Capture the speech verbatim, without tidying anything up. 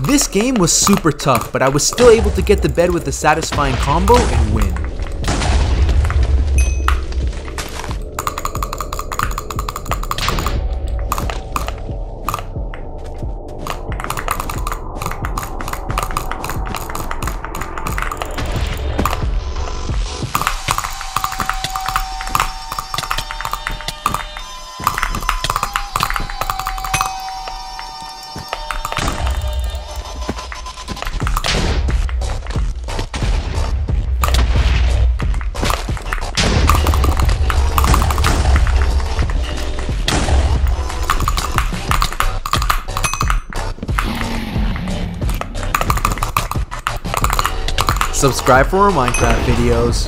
This game was super tough, but I was still able to get to bed with a satisfying combo and win. Subscribe for more Minecraft videos.